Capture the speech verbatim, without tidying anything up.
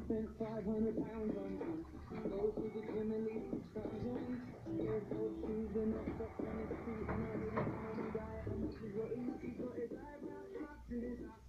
spent five hundred pounds on you. Go to the gym and leave the stars on. Airport shoes and no socks on his feet. And I didn't know the guy how much is what he eats. Got his eyebrows plucked and his ass